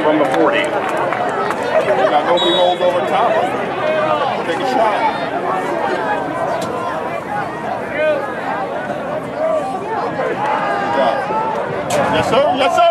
from the 40. Now nobody rolls over top of it. Take a shot. Good job. Yes, sir. Yes, sir.